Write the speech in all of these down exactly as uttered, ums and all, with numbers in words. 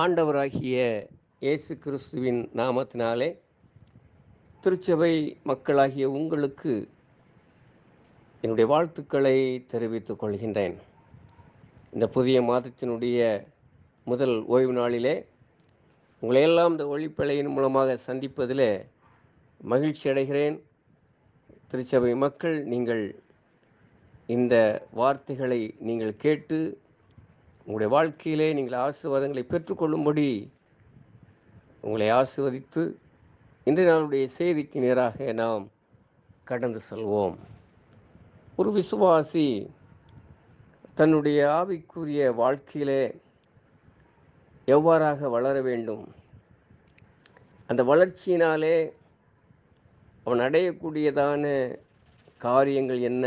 ஆண்டவராகிய இயேசு கிறிஸ்துவின் நாமத்தினாலே திருச்சபை மக்களாகிய உங்களுக்கு என்னுடைய வாழ்த்துக்களை தெரிவித்துக் கொள்கின்றேன். இந்த புதிய மாதத்தினுடைய முதல் ஓய்வு நாளிலே உங்களையெல்லாம் இந்த ஒளிப்பலையின் மூலமாக சந்திப்பதில் மகிழ்ச்சி அடைகிறேன். திருச்சபை மக்கள், நீங்கள் இந்த வார்த்தைகளை நீங்கள் கேட்டு உங்களுடைய வாழ்க்கையிலே நீங்கள் ஆசீர்வாதங்களை பெற்றுக்கொள்ளும்படி உங்களை ஆசீர்வதித்து இன்றைய நாளுடைய செய்திக்கு நேராக நாம் கடந்து செல்வோம். ஒரு விசுவாசி தன்னுடைய ஆவிக்குரிய வாழ்க்கையிலே எவ்வாறாக வளர வேண்டும், அந்த வளர்ச்சியினாலே அவன் அடையக்கூடியதான காரியங்கள் என்ன,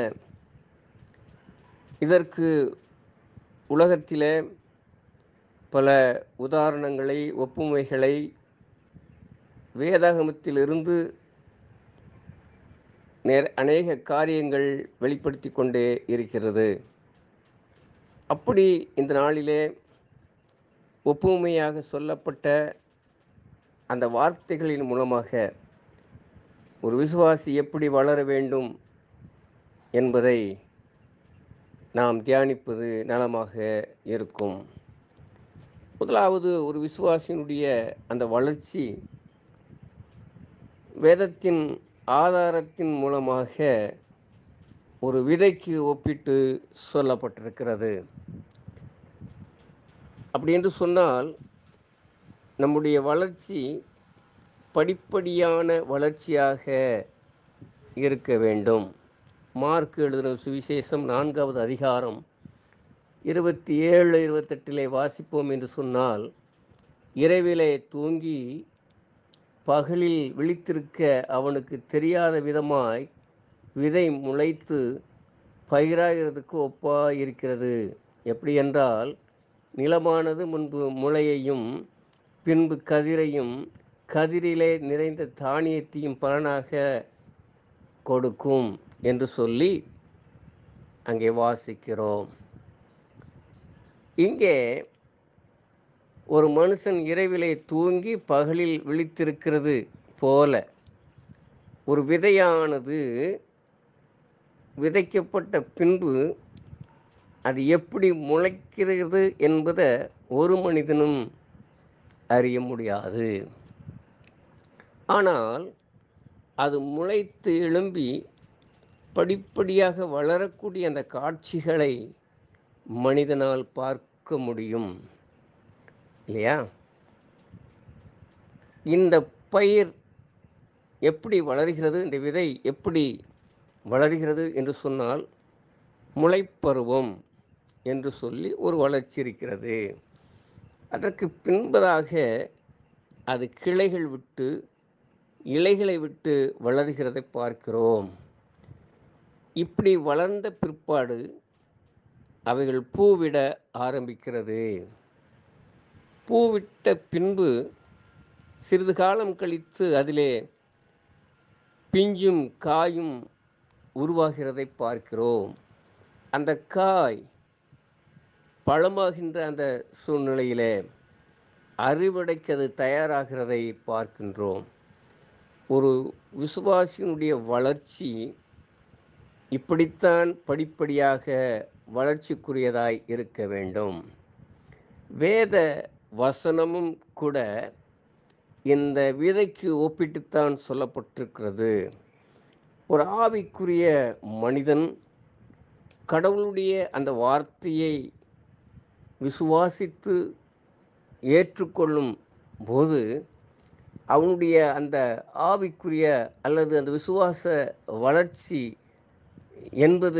இதற்கு உலகத்திலே பல உதாரணங்களை, ஒப்புமைகளை வேதாகமத்திலிருந்து நேர அநேக காரியங்கள் வெளிப்படுத்தி கொண்டே இருக்கிறது. அப்படி இந்த நாளிலே ஒப்புமையாக சொல்லப்பட்ட அந்த வார்த்தைகளின் மூலமாக ஒரு விசுவாசி எப்படி வளர வேண்டும் என்பதை நாம் தியானிப்பது நலமாக இருக்கும். முதலாவது, ஒரு விசுவாசியினுடைய அந்த வளர்ச்சி வேதத்தின் ஆதாரத்தின் மூலமாக ஒரு விதைக்கு ஒப்பிட்டு சொல்லப்பட்டிருக்கிறது. அப்படி என்று சொன்னால் நம்முடைய வளர்ச்சி படிப்படியான வளர்ச்சியாக இருக்க வேண்டும். மார்க் எழுதின சுவிசேஷம் நான்காவது அதிகாரம் இருபத்தி ஏழு இருபத்தெட்டிலே வாசிப்போம் என்று சொன்னால், இரவிலே தூங்கி பகலில் விழித்திருக்க அவனுக்கு தெரியாத விதமாய் விதை முளைத்து பயிராகிறதுக்கு ஒப்பாய் இருக்கிறது. எப்படி என்றால், நிலமானது முன்பு முளையையும் பின்பு கதிரையும் கதிரிலே நிறைந்த தானியத்தையும் பலனாக கொடுக்கும் என்று சொல்லி அங்கே வாசிக்கிறோம். இங்கே ஒரு மனுஷன் இரவிலே தூங்கி பகலில் விழித்திருக்கிறது போல ஒரு விதையானது விதைக்கப்பட்ட பின்பு அது எப்படி முளைக்கிறது என்பதை ஒரு மனிதனும் அறிய முடியாது. ஆனால் அது முளைத்து எழும்பி படிப்படியாக வளரக்கூடிய அந்த காட்சிகளை மனிதனால் பார்க்க முடியும், இல்லையா? இந்த பயிர் எப்படி வளர்கிறது, இந்த விதை எப்படி வளர்கிறது என்று சொன்னால், முளைப்பருவம் என்று சொல்லி ஒரு வளர்ச்சி இருக்கிறது. அதற்கு பின்பதாக அது கிளைகள் விட்டு இலைகளை விட்டு வளர்கிறதை பார்க்கிறோம். இப்படி வளர்ந்த பிற்பாடு அவைகள் பூவிட ஆரம்பிக்கிறது. பூவிட்ட பின்பு சிறிது காலம் கழித்து அதிலே பிஞ்சும் காயும் உருவாகிறதை பார்க்கிறோம். அந்த காய் பழமாகின்ற அந்த சூழ்நிலையிலே அறுவடைக்கு அது தயாராகிறதை பார்க்கின்றோம். ஒரு விசுவாசியினுடைய வளர்ச்சி இப்படித்தான் படிப்படியாக வளர்ச்சிக்குரியதாய் இருக்க வேண்டும். வேத வசனமும் கூட இந்த விதைக்கு ஒப்பிட்டுத்தான் சொல்லப்பட்டிருக்கிறது. ஒரு ஆவிக்குரிய மனிதன் கடவுளுடைய அந்த வார்த்தையை விசுவாசித்து ஏற்றுக்கொள்ளும் போது அவனுடைய அந்த ஆவிக்குரிய அல்லது அந்த விசுவாச வளர்ச்சி என்பது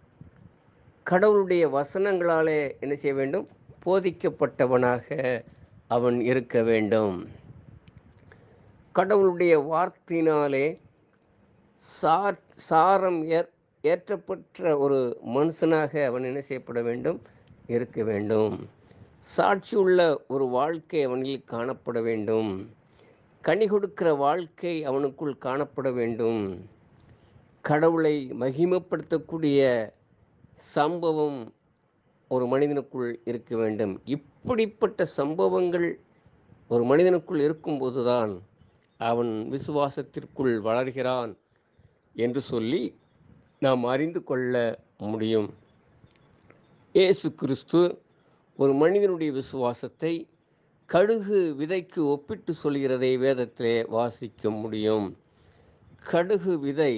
கடவுளுடைய வசனங்களாலே என்ன செய்ய வேண்டும், போதிக்கப்பட்டவனாக அவன் இருக்க வேண்டும். கடவுளுடைய வார்த்தையினாலே சார் சாரம் ஏற் ஏற்றப்பட்ட ஒரு மனுஷனாக அவன் என்ன செய்யப்பட வேண்டும், இருக்க வேண்டும். சாட்சி உள்ள ஒரு வாழ்க்கை அவனில் காணப்பட வேண்டும். கனி கொடுக்கிற வாழ்க்கை அவனுக்குள் காணப்பட வேண்டும். கடவுளை மகிமைப்படுத்தக்கூடிய சம்பவம் ஒரு மனிதனுக்குள் இருக்க வேண்டும். இப்படிப்பட்ட சம்பவங்கள் ஒரு மனிதனுக்குள் இருக்கும்போது தான் அவன் விசுவாசத்திற்குள் வளர்கிறான் என்று சொல்லி நாம் அறிந்து கொள்ள முடியும். இயேசு கிறிஸ்து ஒரு மனிதனுடைய விசுவாசத்தை கடுகு விதைக்கு ஒப்பிட்டு சொல்கிறதை வேதத்திலே வாசிக்க முடியும். கடுகு விதை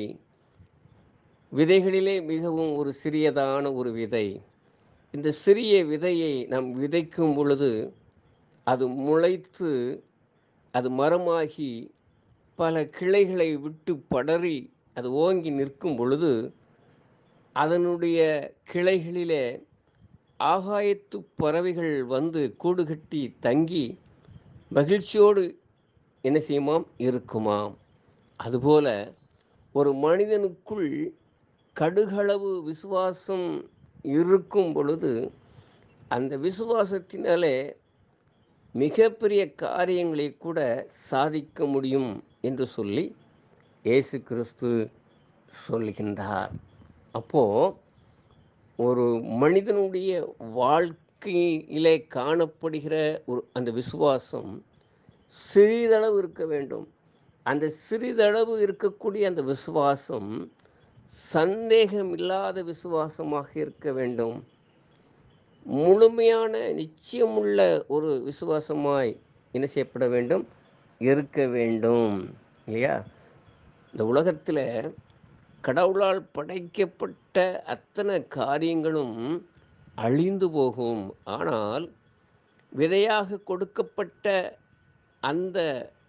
விதைகளிலே மிகவும் ஒரு சிறியதான ஒரு விதை. இந்த சிறிய விதையை நாம் விதைக்கும் பொழுது அது முளைத்து அது மரமாகி பல கிளைகளை விட்டு படரி அது ஓங்கி நிற்கும் பொழுது அதனுடைய கிளைகளிலே ஆகாயத்து பறவைகள் வந்து கூடு கட்டி தங்கி மகிழ்ச்சியோடு என்ன செய்யுமாம் இருக்குமாம். அதுபோல ஒரு மனிதனுக்குள் கடுகளவு விசுவாசம் இருக்கும் பொழுது அந்த விசுவாசத்தினாலே மிகப்பெரிய காரியங்களை கூட சாதிக்க முடியும் என்று சொல்லி இயேசு கிறிஸ்து சொல்கின்றார். அப்போ ஒரு மனிதனுடைய வாழ்க்கையிலே காணப்படுகிற ஒரு அந்த விசுவாசம் சிறிதளவு இருக்க வேண்டும். அந்த சிறிதளவு இருக்கக்கூடிய அந்த விசுவாசம் சந்தேகம் இல்லாத விசுவாசமாக இருக்க வேண்டும். முழுமையான நிச்சயமுள்ள ஒரு விசுவாசமாய் என்ன செய்யப்பட வேண்டும், இருக்க வேண்டும் இல்லையா? இந்த உலகத்தில் கடவுளால் படைக்கப்பட்ட அத்தனை காரியங்களும் அழிந்து போகும். ஆனால் விதையாக கொடுக்கப்பட்ட அந்த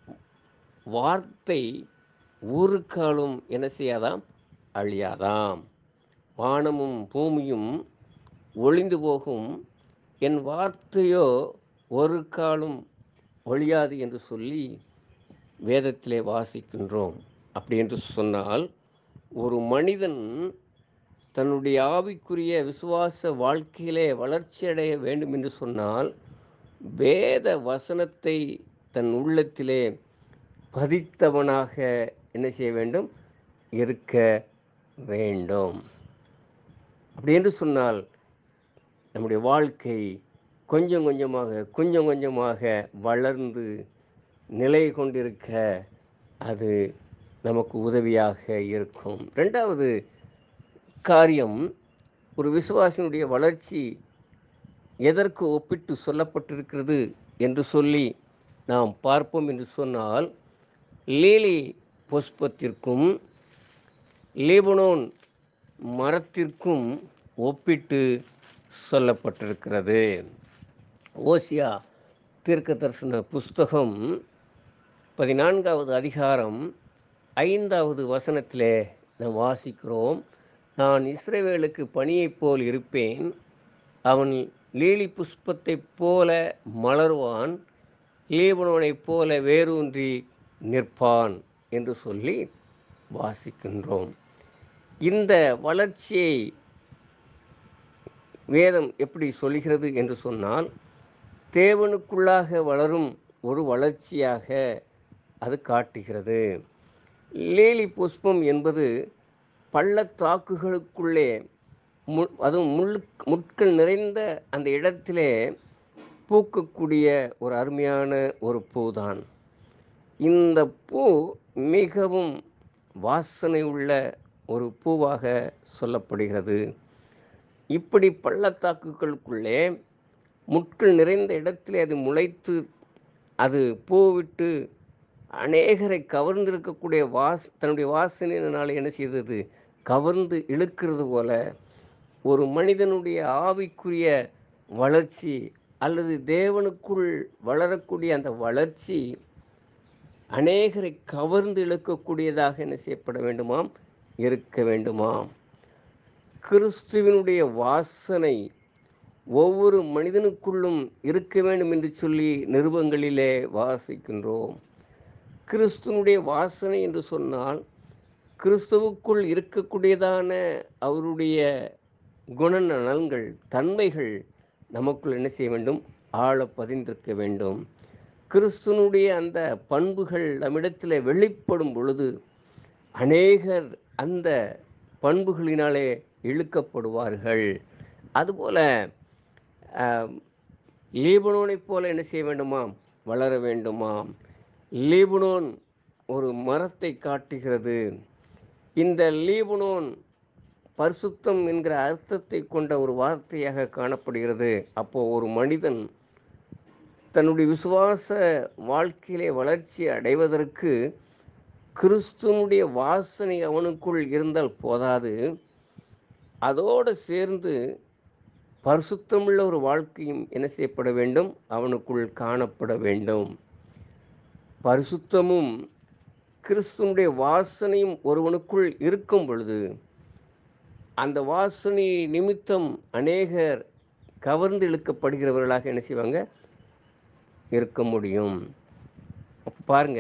வார்த்தை ஒரு காலம் என்ன செய்யாதாம், அழியாதாம். வானமும் பூமியும் ஒளிந்து போகும், என் வார்த்தையோ ஒரு காலம் ஒழியாது என்று சொல்லி வேதத்திலே வாசிக்கின்றோம். அப்படி என்று சொன்னால் ஒரு மனிதன் தன்னுடைய ஆவிக்குரிய விசுவாச வாழ்க்கையிலே வளர்ச்சி அடைய வேண்டும் என்று சொன்னால் வேத வசனத்தை தன் உள்ளத்திலே பதித்தவனாக என்ன செய்ய வேண்டும், இருக்க வேண்டும். அப்படி என்று சொன்னால் நம்முடைய வாழ்க்கை கொஞ்சம் கொஞ்சமாக கொஞ்சம் கொஞ்சமாக வளர்ந்து நிலை கொண்டிருக்க அது நமக்கு உதவியாக இருக்கும். ரெண்டாவது காரியம், ஒரு விசுவாசினுடைய வளர்ச்சி எதற்கு ஒப்பிட்டு சொல்லப்பட்டிருக்கிறது என்று சொல்லி நாம் பார்ப்போம் என்று சொன்னால், லீலி புஷ்பத்திற்கும் லீபனோன் மரத்திற்கும் ஒப்பிட்டு சொல்லப்பட்டிருக்கிறது. ஓசியா தீர்க்க தரிசன புஸ்தகம் பதினான்காவது அதிகாரம் ஐந்தாவது வசனத்திலே நாம் வாசிக்கிறோம். நான் இஸ்ரவேலுக்கு பனியைப் போல் இருப்பேன், அவன் லீலி புஷ்பத்தைப் போல மலர்வான், லீபனோனைப் போல வேரூன்றி நிற்பான் என்று சொல்லி வாசிக்கின்றோம். இந்த வளர்ச்சியை வேதம் எப்படி சொல்கிறது என்று சொன்னால், தேவனுக்குள்ளாக வளரும் ஒரு வளர்ச்சியாக அது காட்டுகிறது. லீலி புஷ்பம் என்பது பள்ளத்தாக்குகளுக்குள்ளே மு அதுவும் முள் முட்கள் நிறைந்த அந்த இடத்திலே பூக்கக்கூடிய ஒரு அருமையான ஒரு பூதான். இந்த பூ மிகவும் வாசனை உள்ள ஒரு பூவாக சொல்லப்படுகிறது. இப்படி பள்ளத்தாக்குகளுக்குள்ளே முட்கள் நிறைந்த இடத்திலே அது முளைத்து அது பூவிட்டு அநேகரை கவர்ந்திருக்கக்கூடிய வாஸ் தன்னுடைய வாசனையினால் என்ன செய்தது, கவர்ந்து இழுக்கிறது போல ஒரு மனிதனுடைய ஆவிக்குரிய வளர்ச்சி அல்லது தேவனுக்குள் வளரக்கூடிய அந்த வளர்ச்சி அநேகரை கவர்ந்து இழுக்கக்கூடியதாக என்ன செய்யப்பட வேண்டுமாம், இருக்க வேண்டுமாம். கிறிஸ்துவினுடைய வாசனை ஒவ்வொரு மனிதனுக்குள்ளும் இருக்க வேண்டும் என்று சொல்லி நிருபங்களிலே வாசிக்கின்றோம். கிறிஸ்துவனுடைய வாசனை என்று சொன்னால் கிறிஸ்துவுக்குள் இருக்கக்கூடியதான அவருடைய குணநலன்கள், தன்மைகள் நமக்குள் என்ன செய்ய வேண்டும், ஆழ பதிந்திருக்க வேண்டும். கிறிஸ்துவனுடைய அந்த பண்புகள் நம்மிடத்தில் வெளிப்படும் பொழுது அநேகர் அந்த பண்புகளினாலே இழுக்கப்படுவார்கள். அதுபோல லீபனோனைப் போல என்ன செய்ய வேண்டுமாம், வளர வேண்டுமாம். லீபனோன் ஒரு மரத்தை காட்டுகிறது. இந்த லீபனோன் பரிசுத்தம் என்கிற அர்த்தத்தை கொண்ட ஒரு வார்த்தையாக காணப்படுகிறது. அப்போ ஒரு மனிதன் தன்னுடைய விசுவாச வாழ்க்கையிலே வளர்ச்சி அடைவதற்கு கிறிஸ்துவனுடைய வாசனை அவனுக்குள் இருந்தால் போதாது, அதோடு சேர்ந்து பரிசுத்தமுள்ள ஒரு வாழ்க்கையும் என்ன செய்யப்பட வேண்டும்? அவனுக்குள் காணப்பட வேண்டும். பரிசுத்தமும் கிறிஸ்துவனுடைய வாசனையும் ஒருவனுக்குள் இருக்கும் பொழுது, அந்த வாசனை நிமித்தம் அநேகர் கவர்ந்து இழுக்கப்படுகிறவர்களாக என்ன செய்வாங்க? இருக்க முடியும். பாருங்க,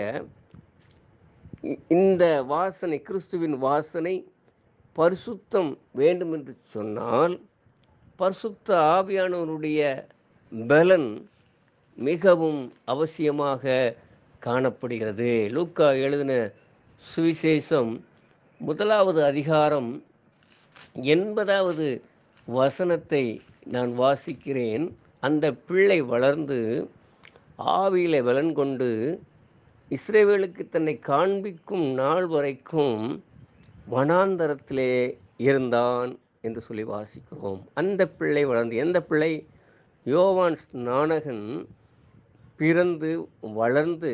இந்த வாசனை, கிறிஸ்துவின் வாசனை, பரிசுத்தம் வேண்டும் என்று சொன்னால் பரிசுத்த ஆவியானவருடைய பலன் மிகவும் அவசியமாக காணப்படுகிறது. லூக்கா எழுதின சுவிசேஷம் முதலாவது அதிகாரம் எண்பதாவது வசனத்தை நான் வாசிக்கிறேன். அந்த பிள்ளை வளர்ந்து ஆவியிலே பலன் கொண்டு இஸ்ரவேலுக்கு தன்னை காண்பிக்கும் நாள் வரைக்கும் வனாந்தரத்திலே இருந்தான் என்று சொல்லி வாசிக்கிறோம். அந்த பிள்ளை வளர்ந்து, எந்த பிள்ளை? யோவான் ஸ்நானகன் பிறந்து வளர்ந்து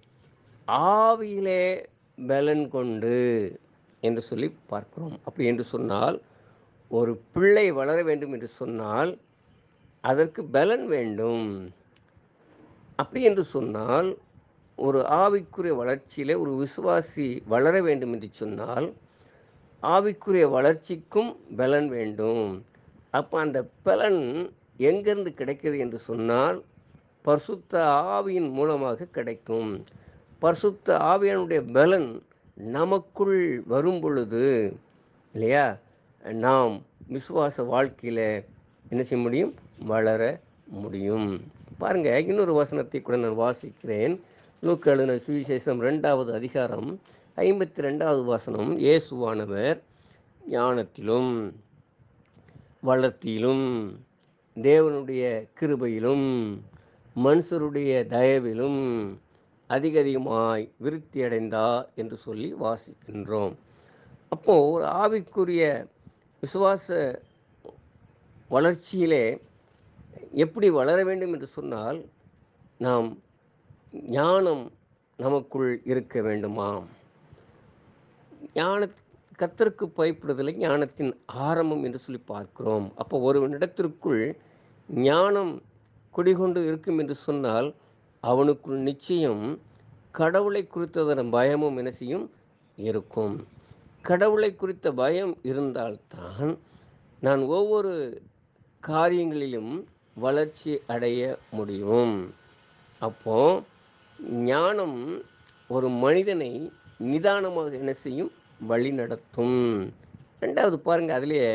ஆவியிலே பலன் கொண்டு என்று சொல்லி பார்க்கிறோம். அப்படி என்று சொன்னால், ஒரு பிள்ளை வளர வேண்டும் என்று சொன்னால் அதற்கு பலன் வேண்டும். அப்படி என்று சொன்னால், ஒரு ஆவிக்குரிய வளர்ச்சியிலே ஒரு விசுவாசி வளர வேண்டும் என்று சொன்னால் ஆவிக்குரிய வளர்ச்சிக்கும் பலன் வேண்டும். அப்போ அந்த பலன் எங்கிருந்து கிடைக்கிறது என்று சொன்னால் பரிசுத்த ஆவியின் மூலமாக கிடைக்கும். பரிசுத்த ஆவியானுடைய பலன் நமக்குள் வரும் பொழுது இல்லையா, நாம் விசுவாச வாழ்க்கையில் என்ன செய்ய முடியும்? வளர முடியும். பாருங்கள், இன்னொரு வசனத்தை கூட நான் வாசிக்கிறேன். லூக்கா எழுதின சுவிசேஷம் ரெண்டாவது அதிகாரம் ஐம்பத்தி ரெண்டாவது வசனம். இயேசுவானவர் ஞானத்திலும் வளர்த்தியிலும் தேவனுடைய கிருபையிலும் மனுஷருடைய தயவிலும் அதிக அதிகமாய் விருத்தி அடைந்தார் என்று சொல்லி வாசிக்கின்றோம். அப்போது ஒரு ஆவிக்குரிய விசுவாச வளர்ச்சியிலே எப்படி வளர வேண்டும் என்று சொன்னால், நாம் ஞானம் நமக்குள் இருக்க வேண்டுமாம். ஞான கர்த்தருக்கு பயப்படுதலை ஞானத்தின் ஆரம்பம் என்று சொல்லி பார்க்கிறோம். அப்போ ஒருவனிடத்திற்குள் ஞானம் குடிகொண்டு இருக்கும் என்று சொன்னால் அவனுக்குள் நிச்சயம் கடவுளை குறித்ததான பயமும் என்ன செய்யும்? இருக்கும். கடவுளை குறித்த பயம் இருந்தால்தான் நான் ஒவ்வொரு காரியங்களிலும் வளர்ச்சி அடைய முடியும். அப்போ ஞானம் ஒரு மனிதனை நிதானமாக என்ன செய்யும்? வழி நடத்தும். ரெண்டாவது பாருங்கள், அதிலேயே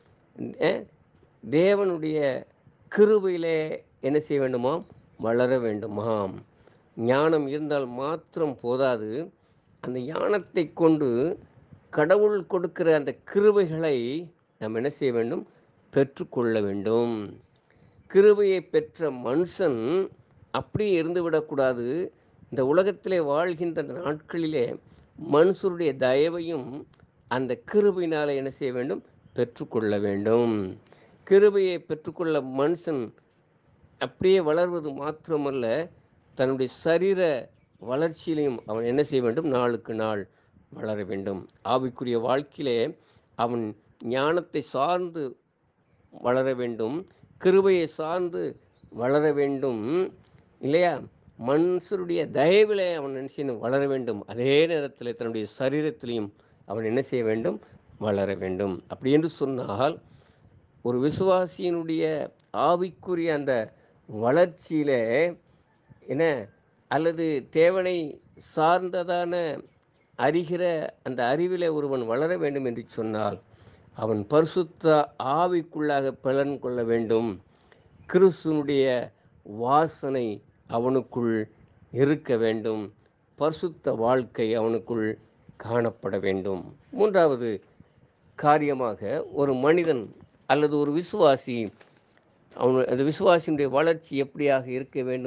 தேவனுடைய கிருபையிலே என்ன செய்ய வேண்டுமாம்? வளர வேண்டுமாம். ஞானம் இருந்தால் மாத்திரம் போதாது, அந்த ஞானத்தை கொண்டு கடவுள் கொடுக்கிற அந்த கிருபைகளை நாம் என்ன செய்ய வேண்டும்? பெற்றுக்கொள்ள வேண்டும். கிருபையை பெற்ற மனுஷன் அப்படியே இருந்து விடக்கூடாது. இந்த உலகத்திலே வாழ்கின்ற அந்த நாட்களிலே மனுஷருடைய தயவையும் அந்த கிருபையினால் என்ன செய்ய வேண்டும்? பெற்றுக்கொள்ள வேண்டும். கிருபையை பெற்றுக்கொள்ள மனுஷன் அப்படியே வளர்வது மாத்திரமல்ல, தன்னுடைய சரீர வளர்ச்சியிலையும் அவன் என்ன செய்ய வேண்டும்? நாளுக்கு நாள் வளர வேண்டும். ஆவிக்குரிய வாழ்க்கையிலே அவன் ஞானத்தை சார்ந்து வளர வேண்டும், கிருபையை சார்ந்து வளர வேண்டும் இல்லையா? மனுஷருடைய தயவிலே அவன் என்ன செய்யணும்? வளர வேண்டும். அதே நேரத்தில் தன்னுடைய சரீரத்திலையும் அவன் என்ன செய்ய வேண்டும்? வளர வேண்டும். அப்படி என்று சொன்னால் ஒரு விசுவாசியினுடைய ஆவிக்குரிய அந்த வளர்ச்சியில் என்ன, அல்லது தேவனை சார்ந்ததான அறிகிற அந்த அறிவில் ஒருவன் வளர வேண்டும் என்று சொன்னால் அவன் பரிசுத்த ஆவிக்குள்ளாக பலன் கொள்ள வேண்டும். கிறிஸ்துவனுடைய வாசனை அவனுக்குள் இருக்க வேண்டும். பரிசுத்த வாழ்க்கை அவனுக்குள் காணப்பட வேண்டும். மூன்றாவது காரியமாக, ஒரு மனிதன் அல்லது ஒரு விசுவாசி, அவன் அந்த விசுவாசியினுடைய வளர்ச்சி எப்படியாக இருக்க வேண்டும்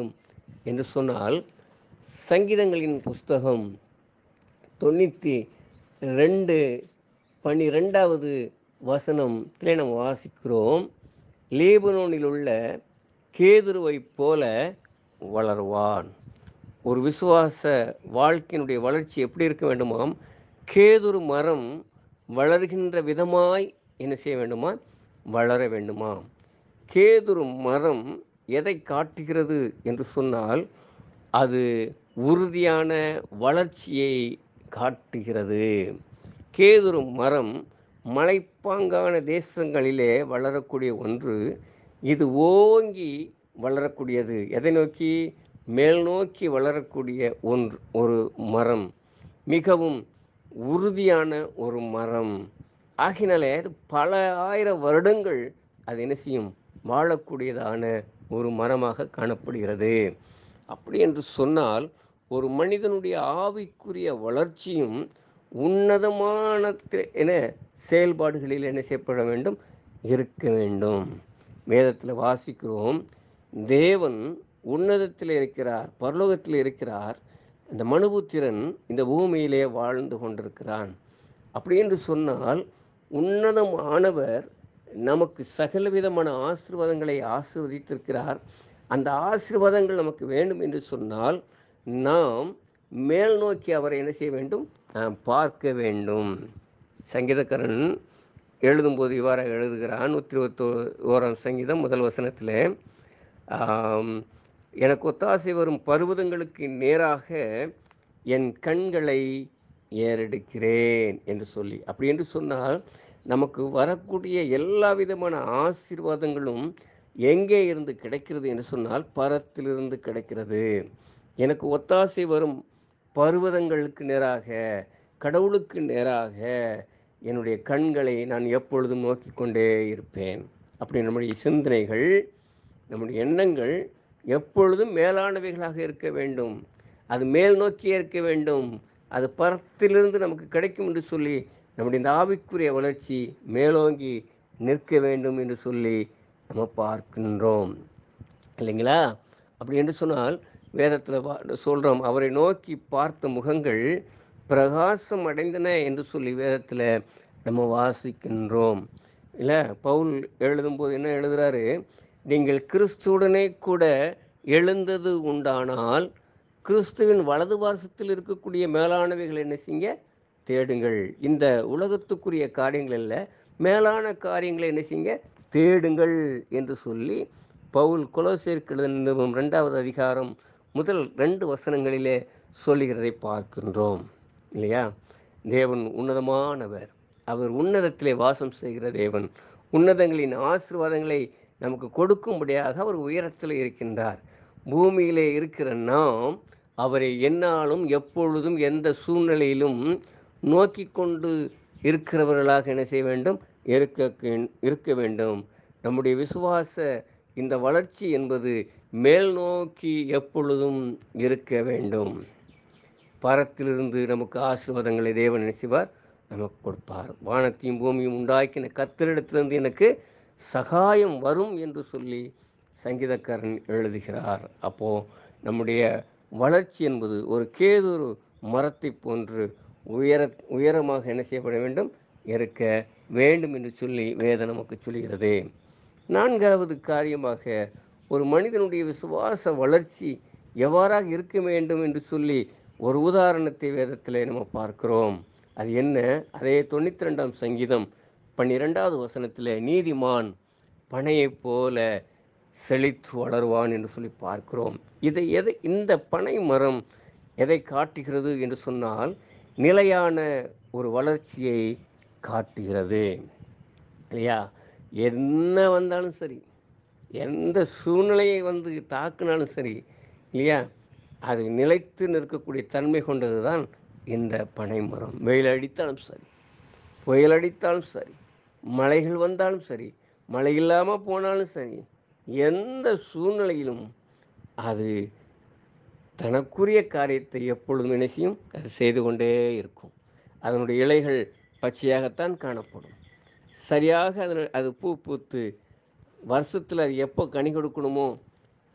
என்று சொன்னால், சங்கீதங்களின் புஸ்தகம் தொண்ணூற்றி ரெண்டு பன்னிரெண்டாவது வசனத்திலே நாம் வாசிக்கிறோம், லீபனோனில் உள்ள கேதுருவைப் போல வளருவான். ஒரு விசுவாச வாழ்க்கையினுடைய வளர்ச்சி எப்படி இருக்க வேண்டுமாம்? கேதுரு மரம் வளர்கின்ற விதமாய் என்ன செய்ய வேண்டுமா? வளர வேண்டுமாம். கேதுரு மரம் எதை காட்டுகிறது என்று சொன்னால், அது உறுதியான வளர்ச்சியை காட்டுகிறது. கேதுரு மரம் மலைப்பாங்கான தேசங்களிலே வளரக்கூடிய ஒன்று. இது ஓங்கி வளரக்கூடியது. எதை நோக்கி? மேல் நோக்கி வளரக்கூடிய ஒன்று, ஒரு மரம், மிகவும் உறுதியான ஒரு மரம். ஆகினாலே அது பல ஆயிரம் வருடங்கள் அது என்ன செய்யும்? வாழக்கூடியதான ஒரு மரமாக காணப்படுகிறது. அப்படி என்று சொன்னால், ஒரு மனிதனுடைய ஆவிக்குரிய வளர்ச்சியும் உன்னதமான என செயல்பாடுகளில் என்ன செய்யப்பட வேண்டும்? இருக்க வேண்டும். வேதத்தில் வாசிக்கிறோம், தேவன் உன்னதத்தில் இருக்கிறார், பரலோகத்தில் இருக்கிறார், இந்த மனுபுத்திரன் இந்த பூமியிலே வாழ்ந்து கொண்டிருக்கிறான். அப்படி என்று சொன்னால், உன்னதமானவர் நமக்கு சகலவிதமான ஆசீர்வாதங்களை ஆசீர்வதித்திருக்கிறார். அந்த ஆசீர்வாதங்கள் நமக்கு வேண்டும் என்று சொன்னால், நாம் மேல் நோக்கி அவரை என்ன செய்ய வேண்டும்? நாம் பார்க்க வேண்டும். சங்கீதக்காரன் எழுதும்போது இவ்வாறாக எழுதுகிறான். நூற்றி இருபத்தி ஓராம் சங்கீதம் முதல் வசனத்தில், எனக்கு ஒத்தாசை வரும் பர்வதங்களுக்கு நேராக என் கண்களை ஏறெடுக்கிறேன் என்று சொல்லி, அப்படி என்று சொன்னால், நமக்கு வரக்கூடிய எல்லா விதமான ஆசீர்வாதங்களும் எங்கே இருந்து கிடைக்கிறது என்று சொன்னால், பரத்திலிருந்து கிடைக்கிறது. எனக்கு ஒத்தாசை வரும் பர்வதங்களுக்கு நேராக, கடவுளுக்கு நேராக என்னுடைய கண்களை நான் எப்பொழுதும் நோக்கி கொண்டே இருப்பேன். அப்படி நம்முடைய சிந்தனைகள், நம்முடைய எண்ணங்கள் எப்பொழுதும் மேலானவைகளாக இருக்க வேண்டும். அது மேல் நோக்கியே இருக்க வேண்டும். அது பரத்திலிருந்து நமக்கு கிடைக்கும் என்று சொல்லி, நம்முடைய இந்த ஆவிக்குரிய வளர்ச்சி மேலோங்கி நிற்க வேண்டும் என்று சொல்லி நம்ம பார்க்கின்றோம், இல்லைங்களா? அப்படி என்று சொன்னால், வேதத்தில் சொல்கிறோம், அவரை நோக்கி பார்த்த முகங்கள் பிரகாசம் அடைந்தன என்று சொல்லி வேதத்தில் நம்ம வாசிக்கின்றோம், இல்லை? பவுல் எழுதும்போது என்ன எழுதுகிறாரு? நீங்கள் கிறிஸ்துவுடனே கூட எழுந்தது உண்டானால், கிறிஸ்துவின் வலது பாரசத்தில் இருக்கக்கூடிய மேலானவைகள் என்ன செய்ய? தேடுங்கள். இந்த உலகத்துக்குரிய காரியங்கள் இல்லை, மேலான காரியங்களை என்ன செய்ய? தேடுங்கள் என்று சொல்லி பவுல் கொலோசேயருக்கு எழுதின ரெண்டாவது அதிகாரம் முதல் ரெண்டு வசனங்களிலே சொல்லுகிறதை பார்க்கின்றோம், இல்லையா? தேவன் உன்னதமானவர். அவர் உன்னதத்திலே வாசம் செய்கிற தேவன். உன்னதங்களின் ஆசீர்வாதங்களை நமக்கு கொடுக்கும்படியாக அவர் உயரத்தில் இருக்கின்றார். பூமியிலே இருக்கிற நாம் அவரை எந்நாளும் எப்பொழுதும் எந்த சூழ்நிலையிலும் நோக்கி கொண்டு இருக்கிறவர்களாக என்ன செய்ய வேண்டும்? இருக்க இருக்க வேண்டும். நம்முடைய விசுவாச இந்த வளர்ச்சி என்பது மேல் நோக்கி எப்பொழுதும் இருக்க வேண்டும். பரத்திலிருந்து நமக்கு ஆசீர்வாதங்களை தேவன் என்ன செய்வார்? நமக்கு கொடுப்பார். வானத்தையும் பூமியும் உண்டாக்கின கர்த்தரிடத்திலிருந்து எனக்கு சகாயம் வரும் என்று சொல்லி சங்கீதக்காரன் எழுதுகிறார். அப்போது நம்முடைய வளர்ச்சி என்பது ஒரு கேதுரு மரத்தை போன்று உயர உயரமாக என்ன செய்யப்பட வேண்டும்? இருக்க வேண்டும் என்று சொல்லி வேதம் நமக்கு சொல்கிறது. நான்காவது காரியமாக, ஒரு மனிதனுடைய விசுவாச வளர்ச்சி எவ்வாறாக இருக்க வேண்டும் என்று சொல்லி ஒரு உதாரணத்தை வேதத்தில் நம்ம பார்க்கிறோம். அது என்ன? அதே தொண்ணூற்றி ரெண்டாம் சங்கீதம் பன்னிரெண்டாவது வசனத்தில், நீதிமான் பனையைப் போல செழித்து வளருவான் என்று சொல்லி பார்க்கிறோம். இதை எதை இந்த பனை மரம் எதை காட்டுகிறது என்று சொன்னால், நிலையான ஒரு வளர்ச்சியை காட்டுகிறது, இல்லையா? என்ன வந்தாலும் சரி, எந்த சூழ்நிலையை வந்து தாக்குனாலும் சரி, இல்லையா, அது நிலைத்து நிற்கக்கூடிய தன்மை கொண்டது தான் இந்த பனை மரம். வெயில் அடித்தாலும் சரி, புயல் அடித்தாலும் சரி, மழைகள் வந்தாலும் சரி, மழை இல்லாமல் போனாலும் சரி, எந்த சூழ்நிலையிலும் அது தனக்குரிய காரியத்தை எப்பொழுதும் என்ன செய்யும்? அது செய்து கொண்டே இருக்கும். அதனுடைய இலைகள் பச்சையாகத்தான் காணப்படும். சரியாக அதில் அது பூ பூத்து வருஷத்தில் அது எப்போ கனி கொடுக்கணுமோ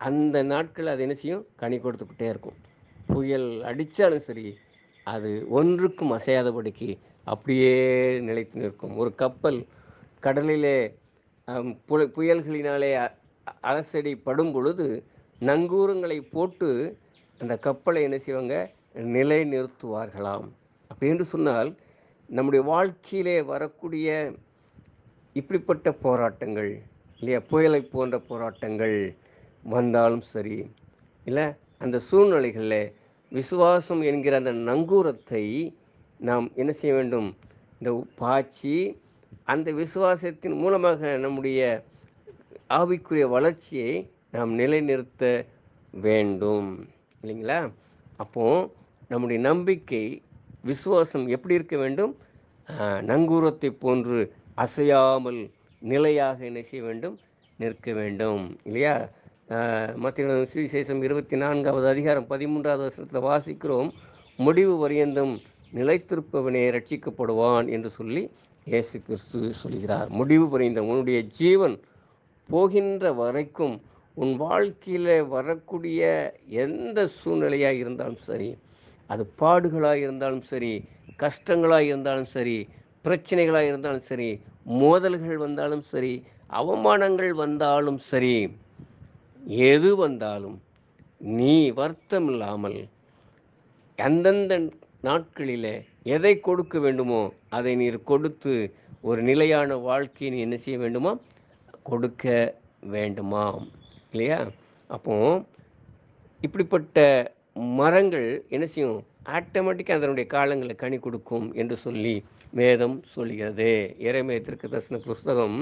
அந்த நாட்கள் அது என்ன செய்யும்? கனி கொடுத்துக்கிட்டே இருக்கும். புயல் அடித்தாலும் சரி, அது ஒன்றுக்கும் அசையாதபடிக்கு அப்படியே நிலைத்து நிற்கும். ஒரு கப்பல் கடலிலே அம் பு புயல்களினாலே அ அலசடி படும் பொழுது, நங்கூரங்களை போட்டு அந்த கப்பலை என்ன செய்வாங்க? நிலைநிறுத்துவார்களாம். அப்படி என்று சொன்னால், நம்முடைய வாழ்க்கையிலே வரக்கூடிய இப்படிப்பட்ட போராட்டங்கள் இல்லையா? புயலை போன்ற போராட்டங்கள் வந்தாலும் சரி, இல்லை அந்த சூழ்நிலைகளில் விசுவாசம் என்கிற அந்த நங்கூரத்தை நாம் என்ன செய்ய வேண்டும்? இந்த பாய்ச்சி அந்த விசுவாசத்தின் மூலமாக நம்முடைய ஆவிக்குரிய வளர்ச்சியை நாம் நிலைநிறுத்த வேண்டும் இல்லைங்களா? அப்போ நம்முடைய நம்பிக்கை விசுவாசம் எப்படி இருக்க வேண்டும்? அஹ், நங்கூரத்தை போன்று அசையாமல் நிலையாக என்ன செய்ய வேண்டும்? நிற்க வேண்டும் இல்லையா? மத்திய சுவிசேஷம் இருபத்தி நான்காவது அதிகாரம் பதிமூன்றாவது வருஷத்தில் வாசிக்கிறோம், முடிவு பரியந்தம் நிலைத்திருப்பவனே ரட்சிக்கப்படுவான் என்று சொல்லி இயேசு கிறிஸ்து சொல்கிறார். முடிவு பரியந்தம் உன்னுடைய ஜீவன் போகின்ற வரைக்கும் உன் வாழ்க்கையில் வரக்கூடிய எந்த சூழ்நிலையாக இருந்தாலும் சரி, அது பாடுகளாக இருந்தாலும் சரி, கஷ்டங்களாக இருந்தாலும் சரி, பிரச்சனைகளாக இருந்தாலும் சரி, மோதல்கள் வந்தாலும் சரி, அவமானங்கள் வந்தாலும் சரி, எது வந்தாலும் நீ வருத்தம் இல்லாமல் அந்தந்த நாட்களிலே எதை கொடுக்க வேண்டுமோ அதை நீர் கொடுத்து ஒரு நிலையான வாழ்க்கையை நீ என்ன செய்ய வேண்டுமா? கொடுக்க வேண்டுமாம் இல்லையா? அப்போ இப்படிப்பட்ட மரங்கள் என்ன செய்யும்? ஆட்டோமேட்டிக்காக அதனுடைய காலங்களில் கனி கொடுக்கும் என்று சொல்லி வேதம் சொல்கிறது. எரேமியா தீர்க்கதரிசன புஸ்தகம்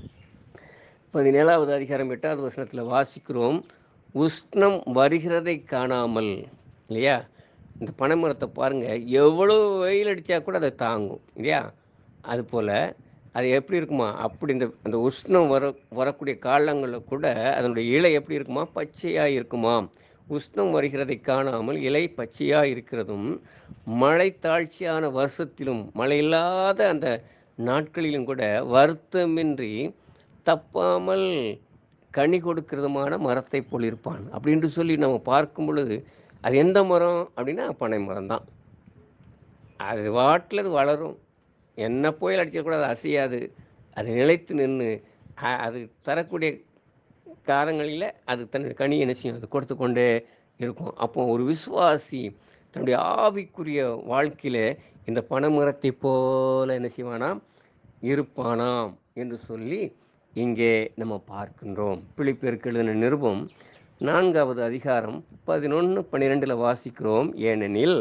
பதினேழாவது அதிகாரம் எட்டாவது வசனத்தில் வாசிக்கிறோம், உஷ்ணம் வருகிறதை காணாமல் இல்லையா? இந்த பனைமரத்தை பாருங்கள், எவ்வளோ வெயில் அடித்தா கூட அதை தாங்கும் இல்லையா? அதுபோல் அது எப்படி இருக்குமா? அப்படி இந்த அந்த உஷ்ணம் வர வரக்கூடிய காலங்களில் கூட அதனுடைய இலை எப்படி இருக்குமா? பச்சையாக இருக்குமா? உஷ்ணம் வருகிறதை காணாமல் இலை பச்சையாக இருக்கிறதும், மழை தாழ்ச்சியான வருஷத்திலும் மழை இல்லாத அந்த நாட்களிலும் கூட வருத்தமின்றி தப்பாமல் கனி கொடுக்கிறதுமான மரத்தை போல் இருப்பான் அப்படின்ட்டு சொல்லி நம்ம பார்க்கும் பொழுது, அது எந்த மரம் அப்படின்னா பனை மரம் தான். அது வாட்டில் அது வளரும், என்ன புயல் அடிச்சா கூட அது அசையாது, அது நிலைத்து நின்று அது தரக்கூடிய காரங்களில் அது தன்னுடைய கனி என்ன செய்யும்? அது கொடுத்து கொண்டே இருக்கும். அப்போ ஒரு விசுவாசி தன்னுடைய ஆவிக்குரிய வாழ்க்கையில் இந்த பனைமரத்தை போல என்ன செய்வானாம்? இருப்பானாம் என்று சொல்லி இங்கே நம்ம பார்க்கின்றோம். பிலிப்பியருக்கு எழுதின நிருபம் நான்காவது அதிகாரம் பதினொன்று பன்னிரெண்டில் வாசிக்கிறோம், ஏனெனில்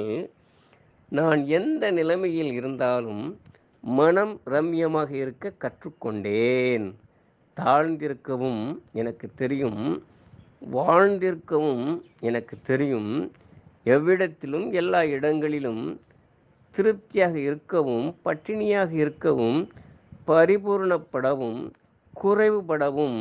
நான் எந்த நிலைமையில் இருந்தாலும் மனம் ரம்யமாக இருக்க கற்றுக்கொண்டேன். தாழ்ந்திருக்கவும் எனக்கு தெரியும், வாழ்ந்திருக்கவும் எனக்கு தெரியும். எவ்விடத்திலும் எல்லா இடங்களிலும் திருப்தியாக இருக்கவும் பட்டினியாக இருக்கவும் பரிபூர்ணப்படவும் குறைவுபடவும்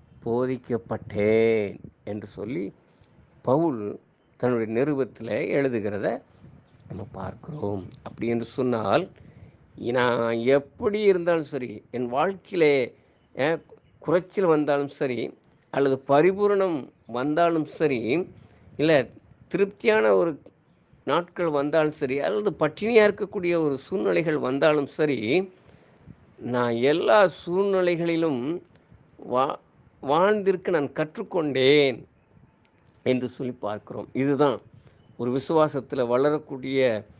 போதிக்கப்பட்டேன் என்று சொல்லி பவுல் தன்னுடைய நிருபத்தில் எழுதுகிறத நம்ம பார்க்கிறோம். அப்படி என்று சொன்னால், நான் எப்படி இருந்தாலும் சரி, என் வாழ்க்கையிலே குறைச்சல் வந்தாலும் சரி, அல்லது பரிபூரணம் வந்தாலும் சரி, இல்லை திருப்தியான ஒரு நாட்கள் வந்தாலும் சரி, அல்லது பட்டினியாக இருக்கக்கூடிய ஒரு சூழ்நிலைகள் வந்தாலும் சரி, நான் எல்லா சூழ்நிலைகளிலும் வா வாழ்ந்திருக்க நான் கற்றுக்கொண்டேன் என்று சொல்லி பார்க்கிறோம். இதுதான் ஒரு விசுவாசத்தில் வளரக்கூடிய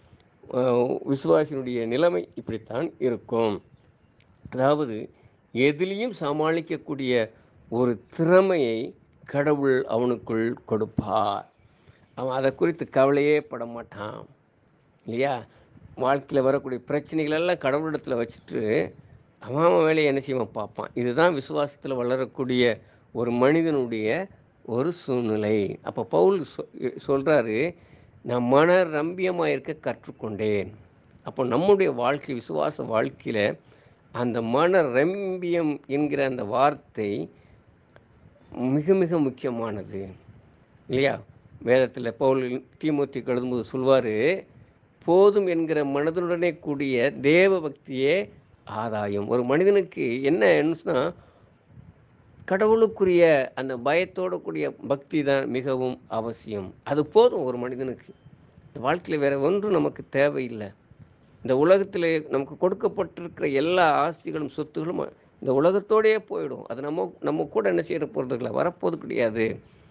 விசுவாசினுடைய நிலைமை இப்படித்தான் இருக்கும். அதாவது எதிலையும் சமாளிக்கக்கூடிய ஒரு திறமையை கடவுள் அவனுக்குள் கொடுப்பார். அவன் அதை குறித்து கவலையே பட மாட்டான் இல்லையா? வாழ்க்கையில் வரக்கூடிய பிரச்சனைகளெல்லாம் கடவுளிடத்தில் வச்சுட்டு அவன் அவன் வேலையை என்ன செய்வான் பார்ப்பான். இதுதான் விசுவாசத்தில் வளரக்கூடிய ஒரு மனிதனுடைய ஒரு சூழ்நிலை. அப்போ பவுல் சொ சொல்கிறாரு, நான் மன ரம்பியமாக இருக்க கற்றுக்கொண்டேன். அப்போ நம்முடைய வாழ்க்கை, விசுவாச வாழ்க்கையில் அந்த மன ரம்பியம் என்கிற அந்த வார்த்தை மிக மிக முக்கியமானது இல்லையா? வேதத்தில் பவுல் தீமோத்தேயுக்கு எழுதும்போது சொல்வார், போதும் என்கிற மனதுடனே கூடிய தேவ பக்தியே ஆதாயம். ஒரு மனிதனுக்கு என்ன சொன்னால், கடவுளுக்குரிய அந்த பயத்தோட கூடிய பக்தி தான் மிகவும் அவசியம். அது போதும் ஒரு மனிதனுக்கு. இந்த வாழ்க்கையில் வேறு ஒன்றும் நமக்கு தேவையில்லை. இந்த உலகத்திலே நமக்கு கொடுக்கப்பட்டிருக்கிற எல்லா ஆஸ்திகளும் சொத்துகளும் இந்த உலகத்தோடையே போயிடும். அது நம்ம நம்ம கூட என்ன செய்ய போகிறது இல்லை, வரப்போது கிடையாது.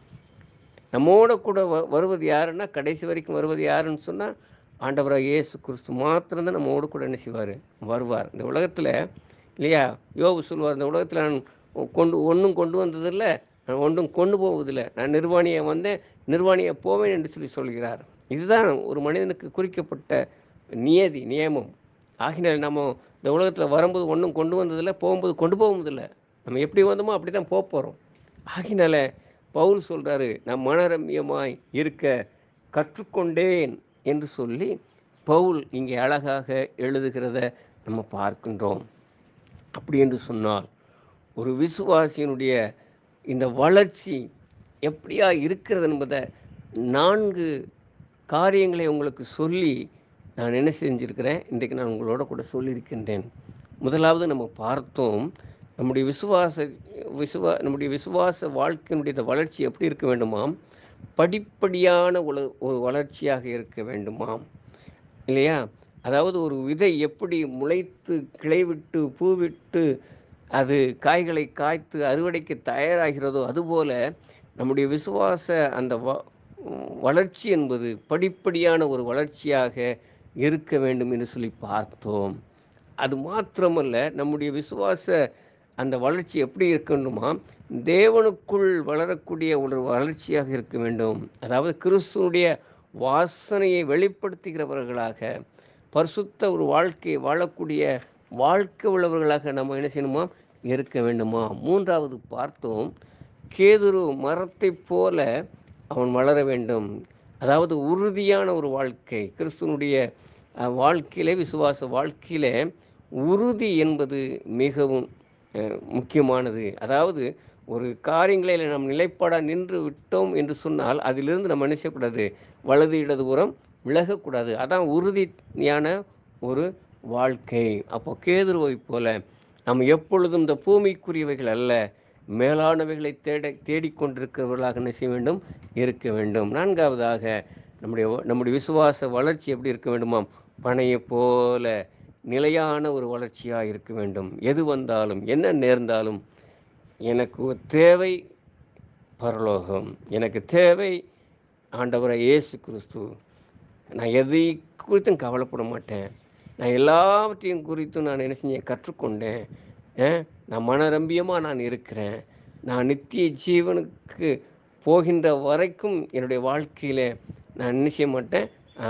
நம்மோட கூட வ வருவது யாருன்னா, கடைசி வரைக்கும் வருவது யாருன்னு சொன்னால், ஆண்டவராக இயேசு கிறிஸ்து மாத்திரம் தான் நம்மோடு கூட என்ன செய்வார், வருவார். இந்த உலகத்தில் இல்லையா, யோபு சொல்வார், இந்த உலகத்தில் நான் கொண்டு ஒன்றும் கொண்டு வந்ததில்லை, நான் ஒன்றும் கொண்டு போவதில்லை, நான் நிர்வாணியை வந்தேன், நிர்வாணியை போவேன் என்று சொல்லி சொல்கிறார். இதுதான் ஒரு மனிதனுக்கு குறிக்கப்பட்ட நியதி, நியமம். ஆகினால் நம்ம இந்த உலகத்தில் வரும்போது ஒன்றும் கொண்டு வந்ததில்லை, போகும்போது கொண்டு போவதில்லை. நம்ம எப்படி வந்தோமோ அப்படி தான் போக போகிறோம். ஆகினால பவுல் சொல்கிறாரு, நான் மனரம்யமாய் இருக்க கற்றுக்கொண்டேன் என்று சொல்லி பவுல் இங்கே அழகாக எழுதுகிறத நம்ம பார்க்கின்றோம். அப்படி என்று சொன்னால் ஒரு விசுவாசியினுடைய இந்த வளர்ச்சி எப்படியா இருக்கிறது என்பதை நான்கு காரியங்களை உங்களுக்கு சொல்லி நான் என்ன செஞ்சுருக்கிறேன், இன்றைக்கு நான் உங்களோட கூட சொல்லியிருக்கின்றேன். முதலாவது நம்ம பார்த்தோம், நம்முடைய விசுவாச விசுவா நம்முடைய விசுவாச வாழ்க்கையினுடைய வளர்ச்சி எப்படி இருக்க வேண்டுமாம், படிப்படியான உல ஒரு வளர்ச்சியாக இருக்க வேண்டுமாம், இல்லையா? அதாவது ஒரு விதை எப்படி முளைத்து கிளைவிட்டு பூவிட்டு அது காய்களை காய்த்து அறுவடைக்கு தயாராகிறதோ, அதுபோல் நம்முடைய விசுவாச அந்த வ வளர்ச்சி என்பது படிப்படியான ஒரு வளர்ச்சியாக இருக்க வேண்டும் என்று சொல்லி பார்த்தோம். அது மாத்திரமல்ல, நம்முடைய விசுவாச அந்த வளர்ச்சி எப்படி இருக்கணுமா, தேவனுக்குள் வளரக்கூடிய ஒரு வளர்ச்சியாக இருக்க வேண்டும். அதாவது கிறிஸ்துவனுடைய வாசனையை வெளிப்படுத்துகிறவர்களாக, பரிசுத்த ஒரு வாழ்க்கையை வாழக்கூடிய வாழ்க்கை உள்ளவர்களாக நம்ம என்ன செய்யணுமா, இருக்க வேண்டுமா. மூன்றாவது பார்த்தோம், கேதுரு மரத்தை போல அவன் வளர வேண்டும். அதாவது உறுதியான ஒரு வாழ்க்கை, கிறிஸ்துவனுடைய வாழ்க்கையிலே, விசுவாச வாழ்க்கையிலே உறுதி என்பது மிகவும் முக்கியமானது. அதாவது ஒரு காரியங்களில் நாம் நிலைப்பாடாக நின்று விட்டோம் என்று சொன்னால் அதிலிருந்து நம்ம என்ன செய்யக்கூடாது, வலது இடதுபுறம் விலகக்கூடாது. அதான் உறுதியான ஒரு வாழ்க்கை. அப்போ கேதுருவை போல நம்ம எப்பொழுதும் இந்த பூமிக்குரியவைகள் அல்ல, மேலானவைகளை தேட தேடிக்கொண்டிருக்கிறவர்களாக என்ன செய்ய வேண்டும், இருக்க வேண்டும். நான்காவதாக நம்முடைய நம்முடைய விசுவாச வளர்ச்சி எப்படி இருக்க வேண்டுமாம், பனையை போல நிலையான ஒரு வளர்ச்சியாக இருக்க வேண்டும். எது வந்தாலும் என்ன நேர்ந்தாலும் எனக்கு தேவை பரலோகம், எனக்கு தேவை ஆண்டவராக இயேசு கிறிஸ்து. நான் எதை குறித்தும் கவலைப்பட மாட்டேன், நான் எல்லாவற்றையும் குறித்தும் நான் என்ன செஞ்சேன், கற்றுக்கொண்டேன். நான் மனரம்பியமாக நான் இருக்கிறேன். நான் நித்திய ஜீவனுக்கு போகின்ற வரைக்கும் என்னுடைய வாழ்க்கையில் நான் என்ன செய்ய மாட்டேன்,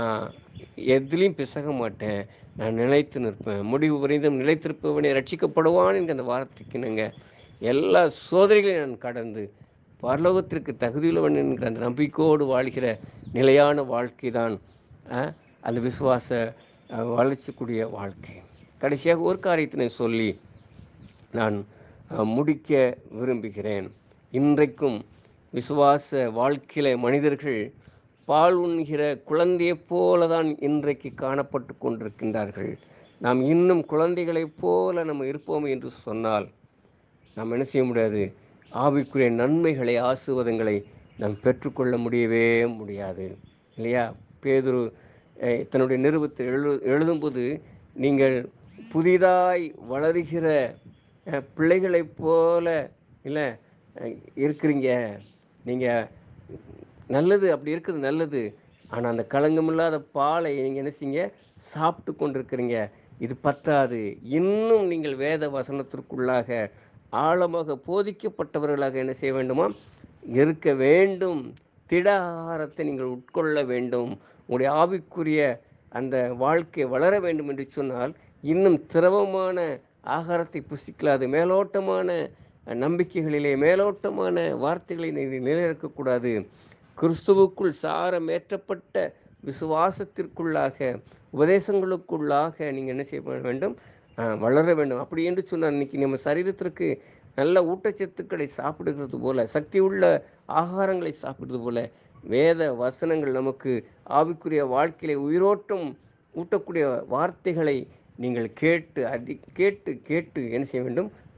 எதுலேயும் பிசக மாட்டேன், நான் நிலைத்து நிற்பேன். முடிவு வரைந்தும் நிலைத்திருப்பவனே ரட்சிக்கப்படுவான் என்கிற அந்த வார்த்தைக்கு நாங்கள் எல்லா சோதனைகளையும் நான் கடந்து பரலோகத்திற்கு தகுதியுள்ளவன் என்கிற அந்த நம்பிக்கையோடு வாழ்கிற நிலையான வாழ்க்கை தான் அந்த விசுவாச வளர்ச்சிக்கூடிய வாழ்க்கை. கடைசியாக ஒரு காரியத்தினை சொல்லி நான் முடிக்க விரும்புகிறேன். இன்றைக்கும் விசுவாச வாழ்க்கையில் மனிதர்கள் பால் உண்கிற குழந்தையைப் போல தான் இன்றைக்கு காணப்பட்டு கொண்டிருக்கின்றார்கள். நாம் இன்னும் குழந்தைகளைப் போல நம்ம இருப்போம் என்று சொன்னால் நாம் என்ன செய்ய முடியாது, ஆவிக்குரிய நன்மைகளை, ஆசீர்வாதங்களை நாம் பெற்றுக்கொள்ள முடியவே முடியாது, இல்லையா? பேதுரு தன்னுடைய நிருபத்தை எழு எழுதும்போது நீங்கள் புதிதாய் வளருகிற பிள்ளைகளைப் போல இல்லை இருக்கிறீங்க, நீங்கள் நல்லது, அப்படி இருக்குது நல்லது. ஆனால் அந்த களங்கமில்லாத பாலை நீங்கள் என்ன செய்யுங்க, சாப்பிட்டு கொண்டிருக்கிறீங்க. இது பத்தாது, இன்னும் நீங்கள் வேத வசனத்திற்குள்ளாக ஆழமாக போதிக்கப்பட்டவர்களாக என்ன செய்ய வேண்டுமா, இருக்க வேண்டும். திட ஆகாரத்தை நீங்கள் உட்கொள்ள வேண்டும். உங்களுடைய ஆவிக்குரிய அந்த வாழ்க்கை வளர வேண்டும் என்று சொன்னால் இன்னும் திரவமான ஆகாரத்தை புசிக்கலாது. மேலோட்டமான நம்பிக்கைகளிலே, மேலோட்டமான வார்த்தைகளை நீங்கள் நிலைநிற்கக்கூடாது. கிறிஸ்துவுக்குள் சாரமேற்றப்பட்ட விசுவாசத்திற்குள்ளாக, உபதேசங்களுக்குள்ளாக நீங்கள் என்ன செய்ய வேண்டும், வளர வேண்டும். அப்படி என்று சொன்னால் இன்றைக்கி நம்ம சரீரத்திற்கு நல்ல ஊட்டச்சத்துக்களை சாப்பிடுகிறது போல, சக்தி உள்ள ஆகாரங்களை சாப்பிடுறது போல, வேத வசனங்கள் நமக்கு ஆவிக்குரிய வாழ்க்கையிலே உயிரோட்டம் ஊட்டக்கூடிய வார்த்தைகளை நீங்கள் கேட்டு அதி கேட்டு கேட்டு என்ன செய்ய வேண்டும்,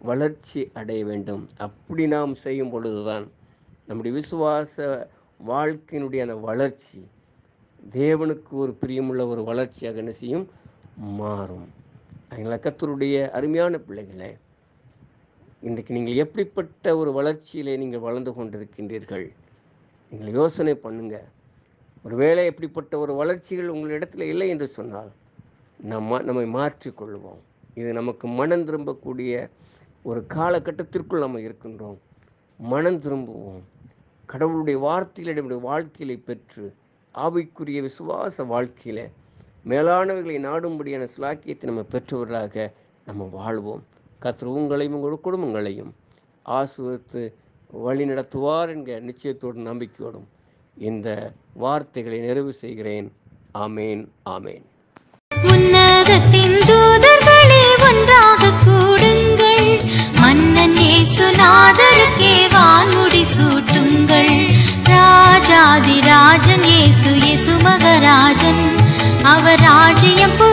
வளர்ச்சி அடைய வேண்டும். அப்படி நாம் செய்யும் பொழுதுதான் நம்முடைய விசுவாச வாழ்க்கையினுடைய அந்த வளர்ச்சி தேவனுக்கு ஒரு பிரியமுள்ள ஒரு வளர்ச்சியாக என்ன செய்யும்? மாறும். அதனால் கர்த்தருடைய அருமையான பிள்ளைகளே, இன்றைக்கு நீங்கள் எப்படிப்பட்ட ஒரு வளர்ச்சியிலே நீங்கள் வளர்ந்து கொண்டிருக்கின்றீர்கள்? நீங்கள் யோசனை பண்ணுங்க. ஒருவேளை எப்படிப்பட்ட ஒரு வளர்ச்சிகள் உங்களிடத்தில் இல்லை என்று சொன்னால் நம்ம நம்மை மாற்றிக்கொள்வோம். இது நமக்கு மனம் திரும்பக்கூடிய ஒரு காலகட்டத்திற்குள் நம்ம இருக்கின்றோம். மனம் திரும்புவோம். கடவுளுடைய வார்த்தைகளை நம்முடைய வாழ்க்கையில பெற்று ஆவிக்குரிய விசுவாச வாழ்க்கையில மேலானவர்களை நாடும்படியான சிலாக்கியத்தை நம்ம பெற்றவர்களாக நம்ம வாழ்வோம். கர்த்தர் உங்களையும் உங்கள் குடும்பங்களையும் ஆசீர்வதித்து வழி நடத்துவார் என்கிற நிச்சயத்தோடும் நம்பிக்கையோடும் இந்த வார்த்தைகளை நிறைவு செய்கிறேன். ஆமேன், ஆமேன். உன்னதத்தின் தூதர்களே ஒன்றாக கூடுங்கள், மன்னன் இயேசுநாதருக்கே வான்முடி சூட்டுங்கள். ராஜாதி ராஜன் இயேசு, இயேசு மகராஜன், அவர் ராஜ்யம்